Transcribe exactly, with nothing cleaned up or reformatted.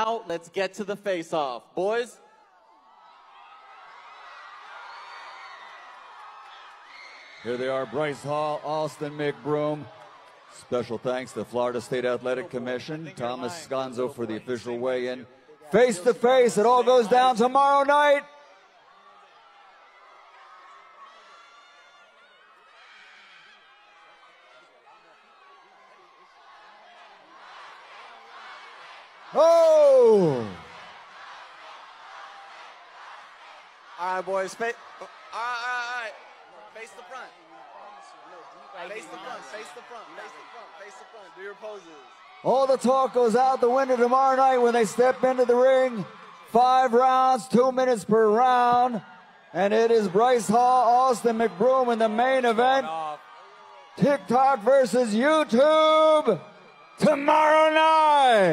Now, let's get to the face-off. Boys. Here they are, Bryce Hall, Austin Mcbroom. Special thanks to Florida State Athletic Commission, Thomas Sconzo for the official weigh-in. Face-to-face, it all goes down tomorrow night. Oh! All right, boys. Face, all right, all right, all right. Face the front. Face the front, face the front, face the front, face the front. Do your poses. All the talk goes out the window tomorrow night when they step into the ring. Five rounds, two minutes per round. And it is Bryce Hall, Austin Mcbroom in the main event. TikTok versus YouTube tomorrow night.